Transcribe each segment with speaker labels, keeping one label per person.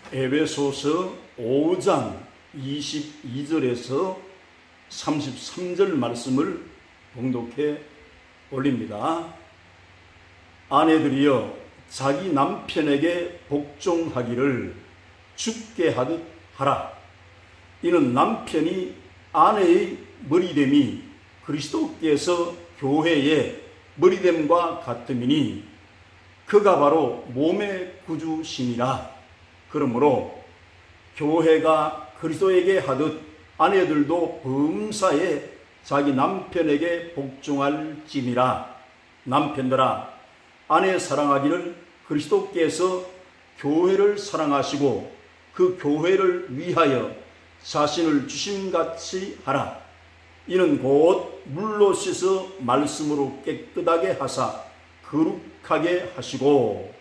Speaker 1: 에베소서 5장 22절에서 33절 말씀을 봉독해 올립니다. 아내들이여 자기 남편에게 복종하기를 주께 하듯 하라. 이는 남편이 아내의 머리됨이 그리스도께서 교회의 머리됨과 같음이니 그가 바로 몸의 구주심이라. 그러므로 교회가 그리스도에게 하듯 아내들도 범사에 자기 남편에게 복종할지니라. 남편들아, 아내 사랑하기를 그리스도께서 교회를 사랑하시고 그 교회를 위하여 자신을 주심같이 하라. 이는 곧 물로 씻어 말씀으로 깨끗하게 하사 거룩하게 하시고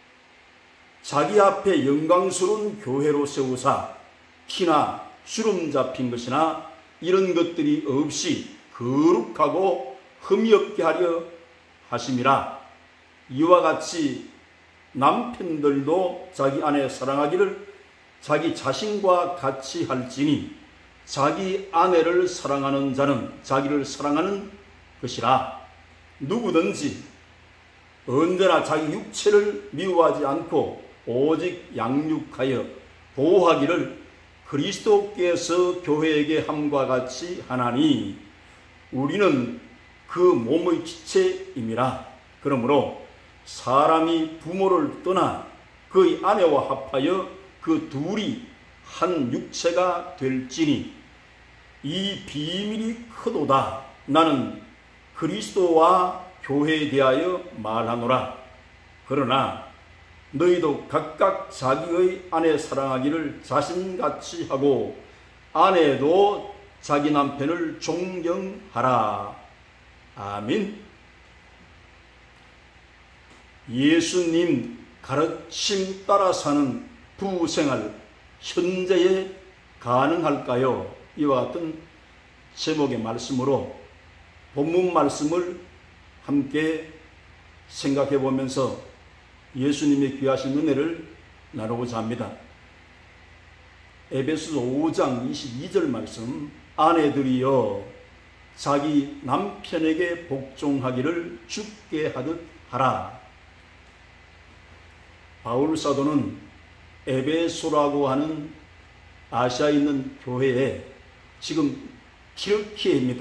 Speaker 1: 자기 앞에 영광스러운 교회로 세우사 피나 주름 잡힌 것이나 이런 것들이 없이 거룩하고 흠이 없게 하려 하심이라. 이와 같이 남편들도 자기 아내 사랑하기를 자기 자신과 같이 할지니 자기 아내를 사랑하는 자는 자기를 사랑하는 것이라. 누구든지 언제나 자기 육체를 미워하지 않고 오직 양육하여 보호하기를 그리스도께서 교회에게 함과 같이 하나니 우리는 그 몸의 지체임이라. 그러므로 사람이 부모를 떠나 그의 아내와 합하여 그 둘이 한 육체가 될지니 이 비밀이 크도다. 나는 그리스도와 교회에 대하여 말하노라. 그러나 너희도 각각 자기의 아내 사랑하기를 자신같이 하고 아내도 자기 남편을 존경하라. 아멘. 예수님 가르침 따라 사는 부부생활 현재에 가능할까요? 이와 같은 제목의 말씀으로 본문 말씀을 함께 생각해 보면서 예수님의 귀하신 은혜를 나누고자 합니다. 에베소서 5장 22절 말씀, 아내들이여 자기 남편에게 복종하기를 주께 하듯 하라. 바울 사도는 에베소라고 하는 아시아에 있는 교회에 지금 튀르키예입니다.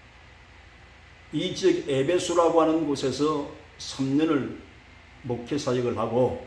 Speaker 1: 이 지역 에베소라고 하는 곳에서 3년을 목회 사역을 하고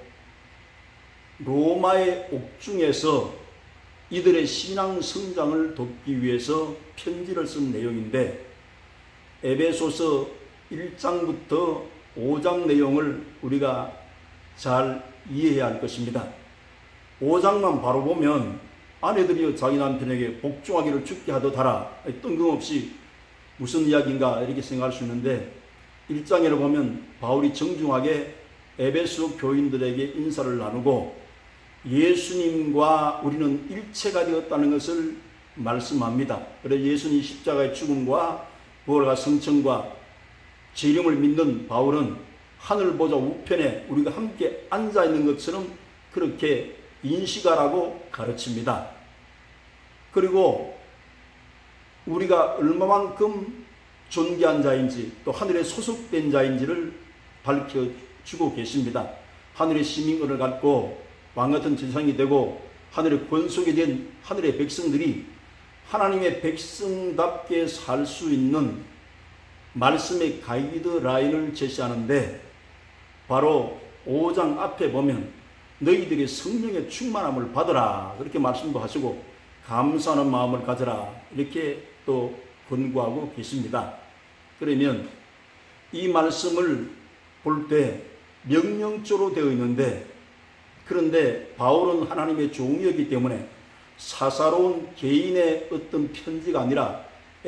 Speaker 1: 로마의 옥중에서 이들의 신앙 성장을 돕기 위해서 편지를 쓴 내용인데 에베소서 1장부터 5장 내용을 우리가 잘 이해해야 할 것입니다. 5장만 바로 보면 아내들이여 자기 남편에게 복종하기를 주께 하듯 하라. 뜬금없이 무슨 이야기인가 이렇게 생각할 수 있는데 1장에를 보면 바울이 정중하게 에베소 교인들에게 인사를 나누고 예수님과 우리는 일체가 되었다는 것을 말씀합니다. 그래서 예수님 십자가의 죽음과 부활과 성천과 재림을 믿는 바울은 하늘 보좌 우편에 우리가 함께 앉아있는 것처럼 그렇게 인식하라고 가르칩니다. 그리고 우리가 얼마만큼 존귀한 자인지 또 하늘에 소속된 자인지를 밝혀주고 계십니다. 하늘의 시민권을 갖고 왕같은 제사장이 되고 하늘의 권속이 된 하늘의 백성들이 하나님의 백성답게 살 수 있는 말씀의 가이드라인을 제시하는데 바로 5장 앞에 보면 너희들이 성령의 충만함을 받으라 그렇게 말씀도 하시고 감사하는 마음을 가져라 이렇게 또 권고하고 계십니다. 그러면 이 말씀을 볼 때 명령조로 되어 있는데 그런데 바울은 하나님의 종이었기 때문에 사사로운 개인의 어떤 편지가 아니라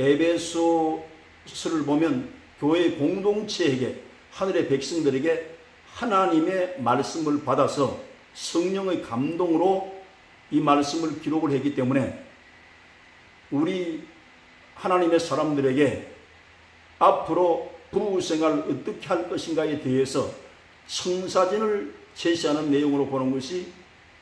Speaker 1: 에베소서를 보면 교회 공동체에게 하늘의 백성들에게 하나님의 말씀을 받아서 성령의 감동으로 이 말씀을 기록을 했기 때문에 우리 하나님의 사람들에게 앞으로 부부생활을 어떻게 할 것인가에 대해서 청사진을 제시하는 내용으로 보는 것이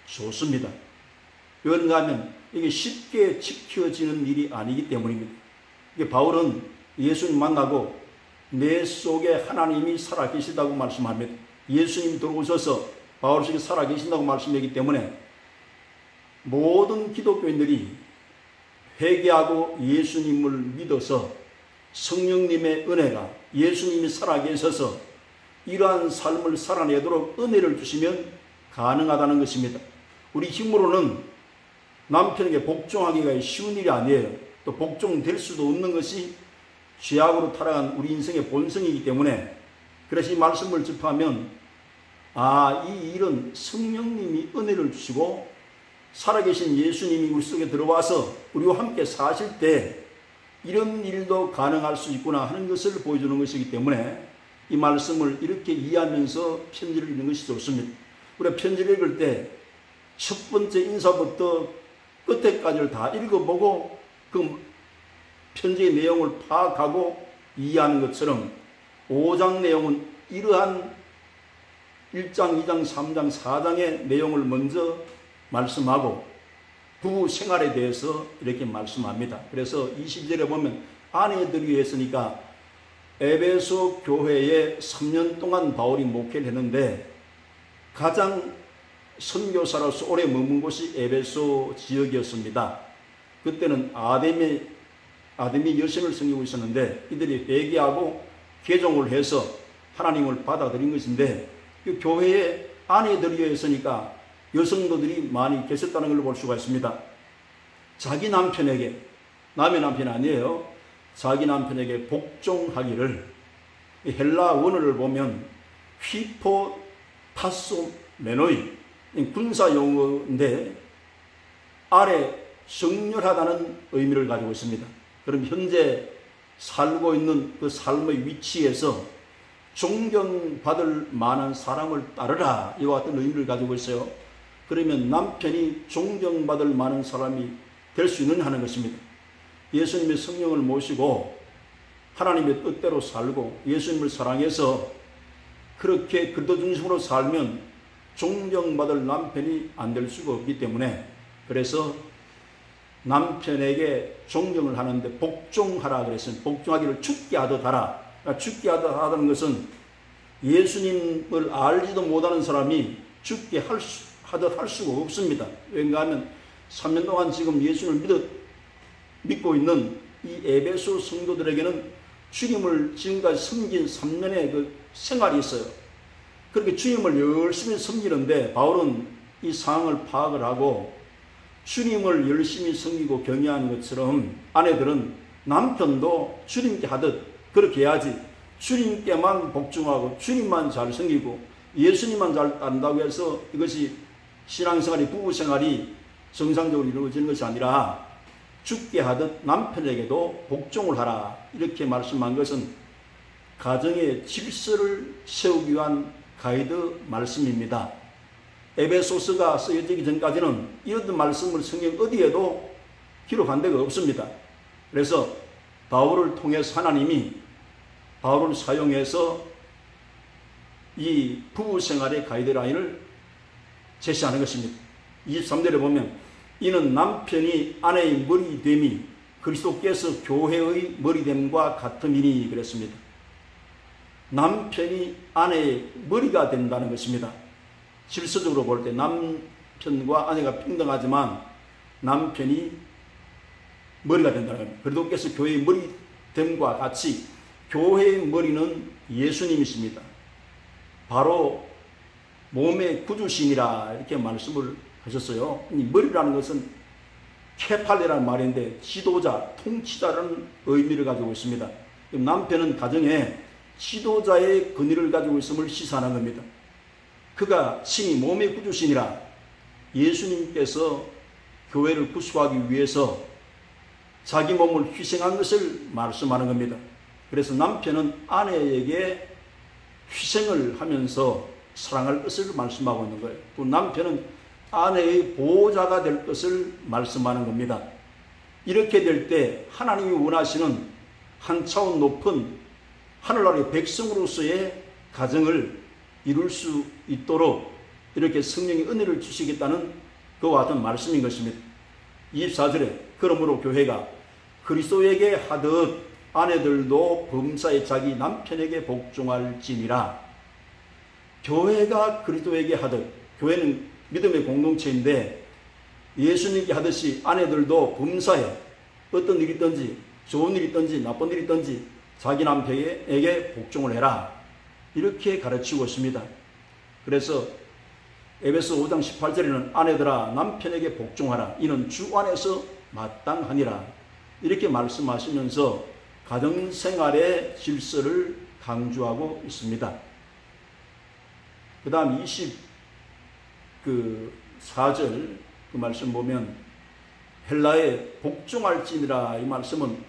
Speaker 1: 좋습니다. 그런가 하면 이게 쉽게 지켜지는 일이 아니기 때문입니다. 이게 바울은 예수님 만나고 내 속에 하나님이 살아계시다고 말씀합니다. 예수님이 들어오셔서 바울 속에 살아계신다고 말씀하기 때문에 모든 기독교인들이 회개하고 예수님을 믿어서 성령님의 은혜가 예수님이 살아계셔서 이러한 삶을 살아내도록 은혜를 주시면 가능하다는 것입니다. 우리 힘으로는 남편에게 복종하기가 쉬운 일이 아니에요. 또 복종될 수도 없는 것이 죄악으로 타락한 우리 인생의 본성이기 때문에 그래서 이 말씀을 접하면 이 일은 성령님이 은혜를 주시고 살아계신 예수님이 우리 속에 들어와서 우리와 함께 사실 때 이런 일도 가능할 수 있구나 하는 것을 보여주는 것이기 때문에 이 말씀을 이렇게 이해하면서 편지를 읽는 것이 좋습니다. 우리가 편지를 읽을 때 첫 번째 인사부터 끝에까지를 다 읽어보고 그 편지의 내용을 파악하고 이해하는 것처럼 5장 내용은 이러한 1장, 2장, 3장, 4장의 내용을 먼저 말씀하고 부부 생활에 대해서 이렇게 말씀합니다. 그래서 20절에 보면 아내들이 했으니까 에베소 교회에 3년 동안 바울이 목회를 했는데 가장 선교사로서 오래 머문 곳이 에베소 지역이었습니다. 그때는 아담이 여신을 섬기고 있었는데 이들이 회개하고 개종을 해서 하나님을 받아들인 것인데 그 교회에 아내들이 있으니까 여성도들이 많이 계셨다는 걸 볼 수가 있습니다. 자기 남편에게, 남의 남편 아니에요. 자기 남편에게 복종하기를 헬라 원어를 보면 휘포타소메노이 군사 용어인데 아래 정렬하다는 의미를 가지고 있습니다. 그럼 현재 살고 있는 그 삶의 위치에서 존경받을 만한 사람을 따르라 이와 같은 의미를 가지고 있어요. 그러면 남편이 존경받을 만한 사람이 될 수 있느냐 하는 것입니다. 예수님의 성령을 모시고 하나님의 뜻대로 살고 예수님을 사랑해서 그렇게 그리스도 중심으로 살면 존경받을 남편이 안 될 수가 없기 때문에 그래서 남편에게 존경을 하는데 복종하라 그랬어요. 복종하기를 죽게 하듯 하라. 죽게 하듯 하다는 것은 예수님을 알지도 못하는 사람이 죽게 하듯 할 수가 없습니다. 왜냐 하면 3년 동안 지금 예수님을 믿고 있는 이 에베소 성도들에게는 주님을 지금까지 섬긴 3년의 그 생활이 있어요. 그렇게 주님을 열심히 섬기는데 바울은 이 상황을 파악을 하고 주님을 열심히 섬기고 경외하는 것처럼 아내들은 남편도 주님께 하듯 그렇게 해야지 주님께만 복종하고 주님만 잘 섬기고 예수님만 잘 따른다고 해서 이것이 신앙생활이 부부생활이 정상적으로 이루어지는 것이 아니라 죽게 하듯 남편에게도 복종을 하라 이렇게 말씀한 것은 가정의 질서를 세우기 위한 가이드 말씀입니다. 에베소서가 쓰여지기 전까지는 이런 말씀을 성경 어디에도 기록한 데가 없습니다. 그래서 바울을 통해서 하나님이 바울을 사용해서 이 부부생활의 가이드라인을 제시하는 것입니다. 23절에 보면 이는 남편이 아내의 머리됨이 그리스도께서 교회의 머리됨과 같음이니 그랬습니다. 남편이 아내의 머리가 된다는 것입니다. 질서적으로 볼 때 남편과 아내가 평등하지만 남편이 머리가 된다는 겁니다. 그리스도께서 교회의 머리됨과 같이 교회의 머리는 예수님이십니다. 바로 몸의 구주신이라 이렇게 말씀을 하셨어요. 이 머리라는 것은 케팔레라는 말인데 지도자, 통치자라는 의미를 가지고 있습니다. 남편은 가정에 지도자의 권위를 가지고 있음을 시사하는 겁니다. 그가 친히 몸의 구주신이라 예수님께서 교회를 구수하기 위해서 자기 몸을 희생한 것을 말씀하는 겁니다. 그래서 남편은 아내에게 희생을 하면서 사랑할 것을 말씀하고 있는 거예요. 또 남편은 아내의 보호자가 될 것을 말씀하는 겁니다. 이렇게 될 때 하나님이 원하시는 한 차원 높은 하늘나라의 백성으로서의 가정을 이룰 수 있도록 이렇게 성령의 은혜를 주시겠다는 그와 같은 말씀인 것입니다. 24절에 그러므로 교회가 그리스도에게 하듯 아내들도 범사에 자기 남편에게 복종할지니라. 교회가 그리스도에게 하듯, 교회는 믿음의 공동체인데 예수님께 하듯이 아내들도 범사에 어떤 일이 있든지 좋은 일이 있든지 나쁜 일이 있든지 자기 남편에게 복종을 해라, 이렇게 가르치고 있습니다. 그래서 에베소 5장 18절에는 아내들아 남편에게 복종하라, 이는 주 안에서 마땅하니라, 이렇게 말씀하시면서 가정생활의 질서를 강조하고 있습니다. 그 다음 24절 그 말씀 보면 헬라의 복종할지니라, 이 말씀은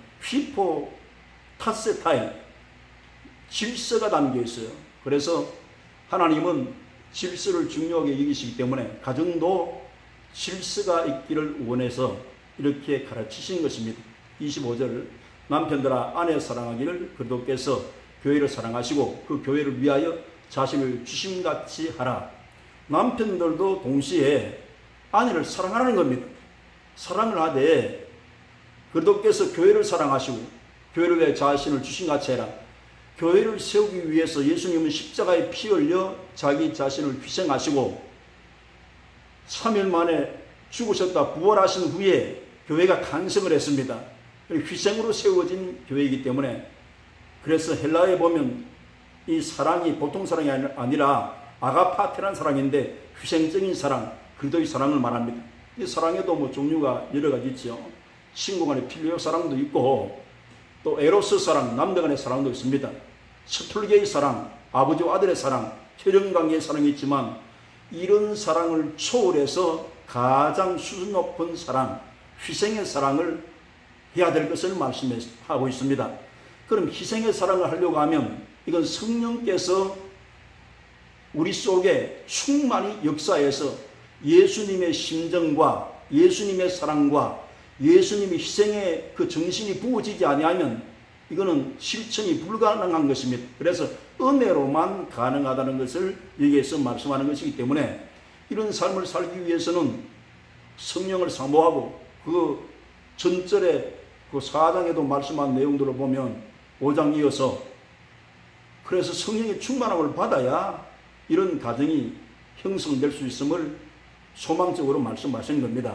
Speaker 1: 휘포타세타이, 질서가 담겨 있어요. 그래서 하나님은 질서를 중요하게 여기시기 때문에 가정도 질서가 있기를 원해서 이렇게 가르치신 것입니다. 25절 남편들아 아내 사랑하기를 그리스도께서 교회를 사랑하시고 그 교회를 위하여 자신을 주심같이 하라. 남편들도 동시에 아내를 사랑하라는 겁니다. 사랑을 하되 그리스도께서 교회를 사랑하시고 교회를 위해 자신을 주심같이 해라. 교회를 세우기 위해서 예수님은 십자가에 피 흘려 자기 자신을 희생하시고 3일 만에 죽으셨다 부활하신 후에 교회가 간성을 했습니다. 희생으로 세워진 교회이기 때문에, 그래서 헬라에 보면 이 사랑이 보통 사랑이 아니라 아가파테라는 사랑인데 희생적인 사랑, 그리스도의 사랑을 말합니다. 이 사랑에도 뭐 종류가 여러 가지 있죠. 친구 간의 필요 사랑도 있고 또 에로스 사랑, 남녀 간의 사랑도 있습니다. 서툴게의 사랑, 아버지와 아들의 사랑, 혈연관계의 사랑이 있지만 이런 사랑을 초월해서 가장 수준 높은 사랑, 희생의 사랑을 해야 될 것을 말씀하고 있습니다. 그럼 희생의 사랑을 하려고 하면 이건 성령께서 우리 속에 충만히 역사해서 예수님의 심정과 예수님의 사랑과 예수님의 희생의 그 정신이 부어지지 아니하면 이거는 실천이 불가능한 것입니다. 그래서 은혜로만 가능하다는 것을 여기에서 말씀하는 것이기 때문에 이런 삶을 살기 위해서는 성령을 사모하고 그 전절에 그 4장에도 말씀한 내용들을 보면 5장 이어서 그래서 성령의 충만함을 받아야 이런 가정이 형성될 수 있음을 소망적으로 말씀하시는 겁니다.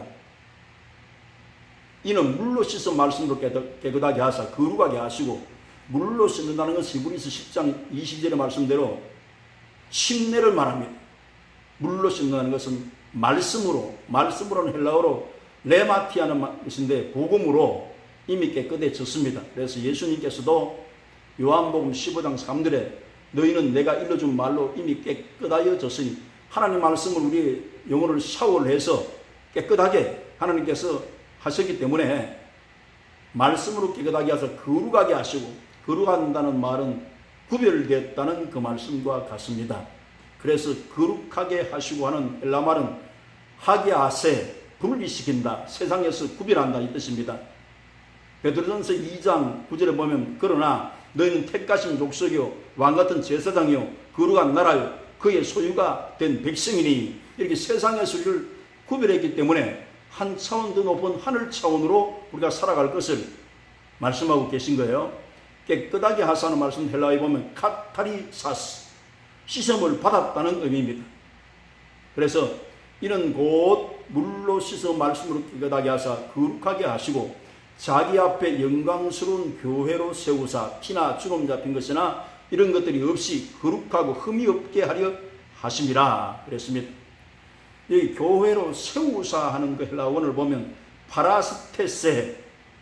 Speaker 1: 이는 물로 씻어 말씀으로 깨끗하게 하사 거룩하게 하시고, 물로 씻는다는 것은 히브리서 10장 20절의 말씀대로 침례를 말합니다. 물로 씻는다는 것은 말씀으로는 헬라어로 레마티하는 것인데 복음으로 이미 깨끗해졌습니다. 그래서 예수님께서도 요한복음 15장 3절에 너희는 내가 일러준 말로 이미 깨끗하여졌으니, 하나님 말씀을 우리 영혼을 샤워를 해서 깨끗하게 하나님께서 하셨기 때문에 말씀으로 깨끗하게 하셔서 거룩하게 하시고, 거룩한다는 말은 구별됐다는 그 말씀과 같습니다. 그래서 거룩하게 하시고 하는 헬라 말은 하게아세, 분리시킨다, 세상에서 구별한다 이 뜻입니다. 베드로전서 2장 9절에 보면 그러나 너희는 택하신 족속이요 왕같은 제사장이요 거룩한 나라요 그의 소유가 된 백성이니, 이렇게 세상에서 우리를 구별했기 때문에 한 차원 더 높은 하늘 차원으로 우리가 살아갈 것을 말씀하고 계신 거예요. 깨끗하게 하사는 말씀 헬라어에 보면 카타리사스, 씻음을 받았다는 의미입니다. 그래서 이는 곧 물로 씻어 말씀으로 깨끗하게 하사 거룩하게 하시고 자기 앞에 영광스러운 교회로 세우사 피나 주름 잡힌 것이나 이런 것들이 없이 거룩하고 흠이 없게 하려 하심이라 그랬습니다. 이 교회로 세우사 하는 그 헬라 원을 보면 파라스테세,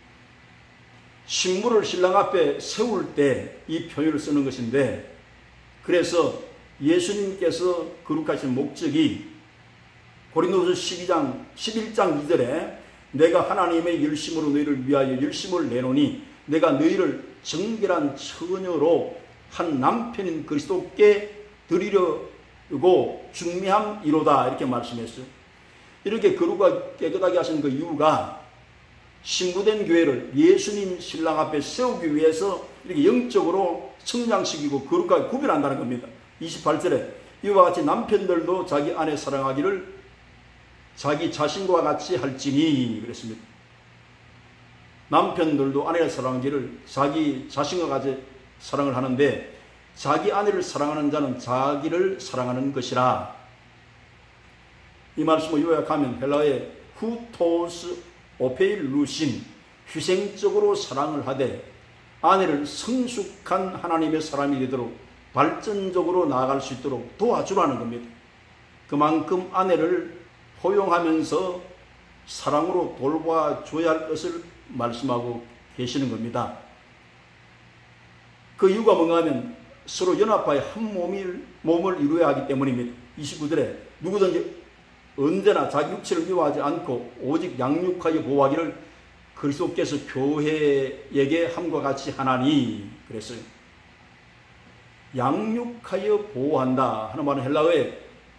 Speaker 1: 식물을 신랑 앞에 세울 때 이 표현을 쓰는 것인데, 그래서 예수님께서 거룩하신 목적이 고린도서 11장 2절에 내가 하나님의 열심으로 너희를 위하여 열심을 내노니 내가 너희를 정결한 처녀로 한 남편인 그리스도께 드리려고 중매함이로다, 이렇게 말씀했어요. 이렇게 거룩하게 깨끗하게 하신 그 이유가 신부된 교회를 예수님 신랑 앞에 세우기 위해서 이렇게 영적으로 성장시키고 거룩하게 구별한다는 겁니다. 28절에 이와 같이 남편들도 자기 아내 사랑하기를 자기 자신과 같이 할지니 그랬습니다. 남편들도 아내를 사랑하기를 자기 자신과 같이 사랑을 하는데 자기 아내를 사랑하는 자는 자기를 사랑하는 것이라. 이 말씀을 요약하면 헬라어의 후토스 오페일루신, 희생적으로 사랑을 하되 아내를 성숙한 하나님의 사람이 되도록 발전적으로 나아갈 수 있도록 도와주라는 겁니다. 그만큼 아내를 포용하면서 사랑으로 돌봐줘야 할 것을 말씀하고 계시는 겁니다. 그 이유가 뭔가 하면 서로 연합하여 한 몸을 이루어야 하기 때문입니다. 29절에 누구든지 언제나 자기 육체를 미워하지 않고 오직 양육하여 보호하기를 그리스도께서 교회에게 함과 같이 하나니 그랬어요. 양육하여 보호한다 하는 말은 헬라어의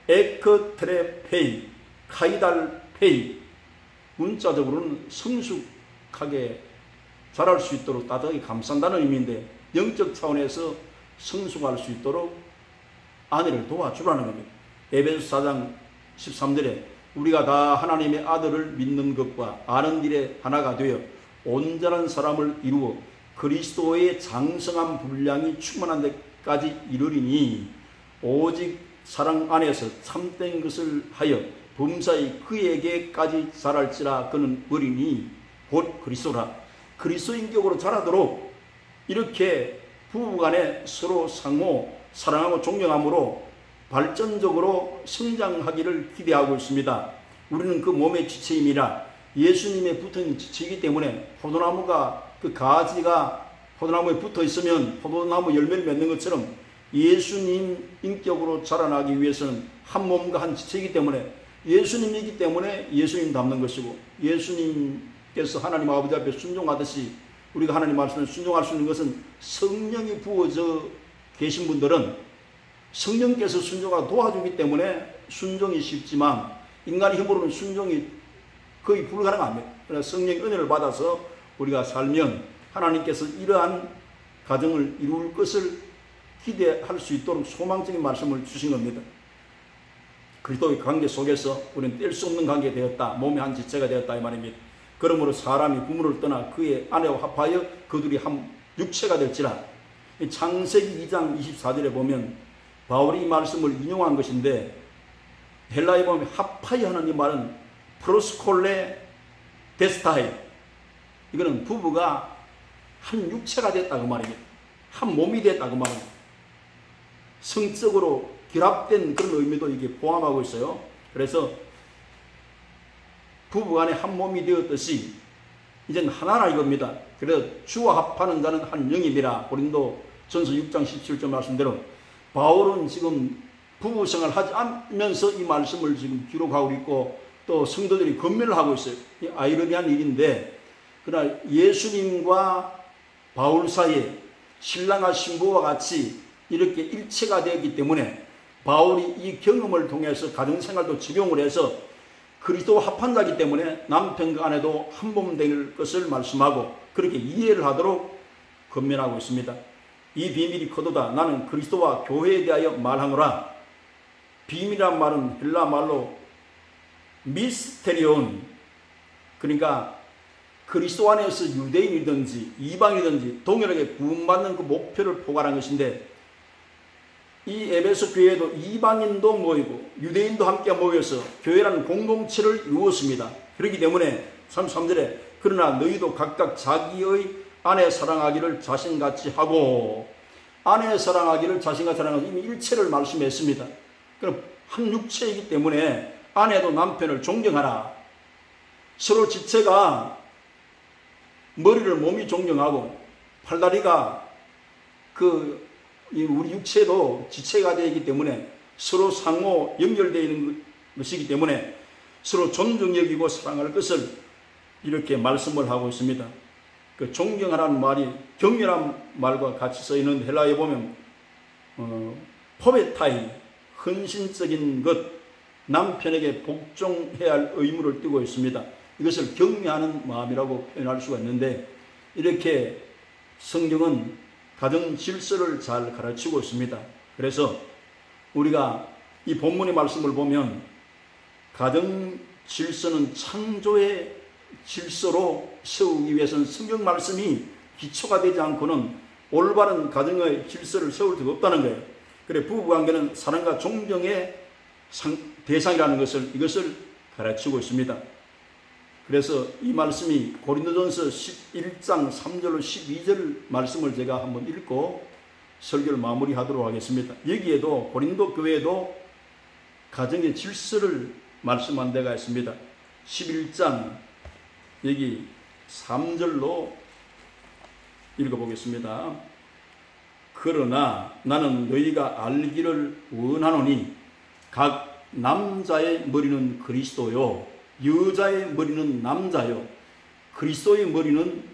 Speaker 1: 에크트레페이, 카이달페이, 문자적으로는 성숙하게 자랄 수 있도록 따뜻하게 감싼다는 의미인데 영적 차원에서 성숙할 수 있도록 아내를 도와주라는 겁니다. 에베소서 4장 13절에 우리가 다 하나님의 아들을 믿는 것과 아는 일에 하나가 되어 온전한 사람을 이루어 그리스도의 장성한 분량이 충만한 데까지 이르리니 오직 사랑 안에서 참된 것을 하여 범사히 그에게까지 자랄지라. 그는 어린이 곧 그리스도라. 그리스도 인격으로 자라도록 이렇게 부부간에 서로 상호 사랑하고 존경함으로 발전적으로 성장하기를 기대하고 있습니다. 우리는 그 몸의 지체임이라 예수님에 붙은 지체이기 때문에 포도나무가 그 가지가 포도나무에 붙어 있으면 포도나무 열매를 맺는 것처럼 예수님 인격으로 자라나기 위해서는 한 몸과 한 지체이기 때문에 예수님이기 때문에 예수님 닮는 것이고 예수님께서 하나님 아버지 앞에 순종하듯이 우리가 하나님 말씀에 순종할 수 있는 것은 성령이 부어져 계신 분들은 성령께서 순종하고 도와주기 때문에 순종이 쉽지만 인간의 힘으로는 순종이 거의 불가능합니다. 그래서 성령의 은혜를 받아서 우리가 살면 하나님께서 이러한 가정을 이룰 것을 기대할 수 있도록 소망적인 말씀을 주신 겁니다. 그리스도의 관계 속에서 우리는 뗄 수 없는 관계가 되었다. 몸의 한 지체가 되었다 이 말입니다. 그러므로 사람이 부모를 떠나 그의 아내와 합하여 그들이 한 육체가 될지라. 창세기 2장 24절에 보면 바울이 이 말씀을 인용한 것인데 헬라에 보면 합하여 하는 이 말은 프로스콜레 데스타이, 이거는 부부가 한 육체가 됐다고 말입니다. 한 몸이 됐다고 말입니다. 성적으로 결합된 그런 의미도 이게 포함하고 있어요. 그래서 부부간에 한 몸이 되었듯이 이제는 하나라 이겁니다. 그래서 주와 합하는 자는 한 영입이라. 고린도전서 6장 17절 말씀대로 바울은 지금 부부생활 하지 않으면서 이 말씀을 지금 기록하고 있고 또 성도들이 건면을 하고 있어요. 이 아이러니한 일인데 그러나 예수님과 바울 사이에 신랑과 신부와 같이 이렇게 일체가 되었기 때문에 바울이 이 경험을 통해서 가정생활도 적용을 해서 그리스도와 합한 자이기 때문에 남편과 아내도 한 몸 될 것을 말씀하고 그렇게 이해를 하도록 권면하고 있습니다. 이 비밀이 커도다 나는 그리스도와 교회에 대하여 말하노라. 비밀이란 말은 헬라 말로 미스테리온, 그러니까 그리스도 안에서 유대인이든지 이방이든지 동일하게 구원받는 그 목표를 포괄한 것인데 이 에베소 교회에도 이방인도 모이고 유대인도 함께 모여서 교회라는 공동체를 이루었습니다. 그렇기 때문에 33절에 그러나 너희도 각각 자기의 아내 사랑하기를 자신같이 하고, 아내 사랑하기를 자신같이 하는 이미 일체를 말씀했습니다. 그럼 한 육체이기 때문에 아내도 남편을 존경하라. 서로 지체가 머리를 몸이 존경하고 팔다리가 우리 육체도 지체가 되기 때문에 서로 상호 연결되어 있는 것이기 때문에 서로 존중 여기고 사랑할 것을 이렇게 말씀을 하고 있습니다. 그 존경하라는 말이 격렬한 말과 같이 써 있는 헬라에 보면 포베타이, 헌신적인 것, 남편에게 복종해야 할 의무를 띠고 있습니다. 이것을 격려하는 마음이라고 표현할 수가 있는데 이렇게 성경은 가정 질서를 잘 가르치고 있습니다. 그래서 우리가 이 본문의 말씀을 보면 가정 질서는 창조의 질서로 세우기 위해서는 성경 말씀이 기초가 되지 않고는 올바른 가정의 질서를 세울 수가 없다는 거예요. 그래 부부관계는 사랑과 존경의 대상이라는 이것을 가르치고 있습니다. 그래서 이 말씀이 고린도전서 11장 3절로 12절 말씀을 제가 한번 읽고 설교를 마무리하도록 하겠습니다. 여기에도 고린도 교회에도 가정의 질서를 말씀한 데가 있습니다. 11장 여기 3절로 읽어보겠습니다. 그러나 나는 너희가 알기를 원하노니 각 남자의 머리는 그리스도요 여자의 머리는 남자요 그리스도의 머리는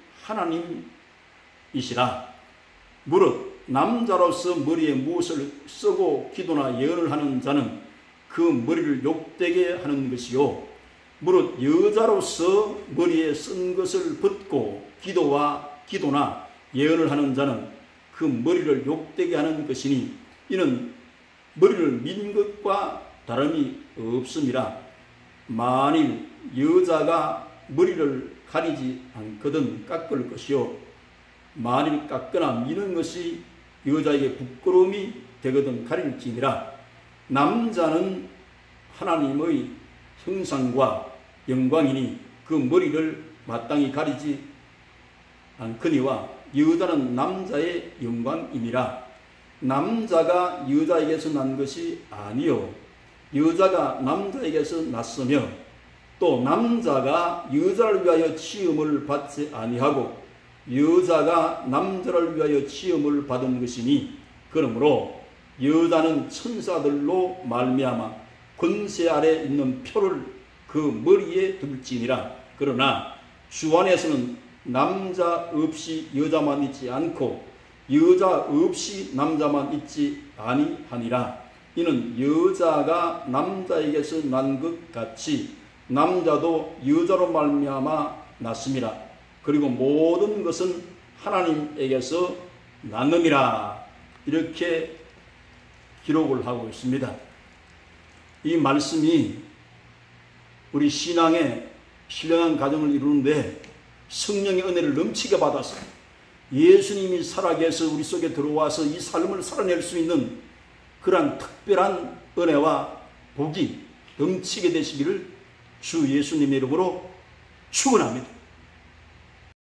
Speaker 1: 하나님이시라. 무릇 남자로서 머리에 무엇을 쓰고 기도나 예언을 하는 자는 그 머리를 욕되게 하는 것이요 무릇 여자로서 머리에 쓴 것을 벗고 기도나 예언을 하는 자는 그 머리를 욕되게 하는 것이니 이는 머리를 민 것과 다름이 없음이라. 만일 여자가 머리를 가리지 않거든 깎을 것이요 만일 깎거나 미는 것이 여자에게 부끄러움이 되거든 가릴지니라. 남자는 하나님의 형상과 영광이니 그 머리를 마땅히 가리지 않거니와 여자는 남자의 영광이니라. 남자가 여자에게서 난 것이 아니요 여자가 남자에게서 났으며 또 남자가 여자를 위하여 치음을 받지 아니하고 여자가 남자를 위하여 치음을 받은 것이니 그러므로 여자는 천사들로 말미암아 권세 아래 있는 표를 그 머리에 둘지니라. 그러나 주 안에서는 남자 없이 여자만 있지 않고 여자 없이 남자만 있지 아니하니라. 이는 여자가 남자에게서 난 것 같이 남자도 여자로 말미암아 났음이라. 그리고 모든 것은 하나님에게서 났느니라. 이렇게 기록을 하고 있습니다. 이 말씀이 우리 신앙의 신령한 가정을 이루는데 성령의 은혜를 넘치게 받아서 예수님이 살아계셔 우리 속에 들어와서 이 삶을 살아낼 수 있는 그러한 특별한 은혜와 복이 넘치게 되시기를 주 예수님의 이름으로 축원합니다.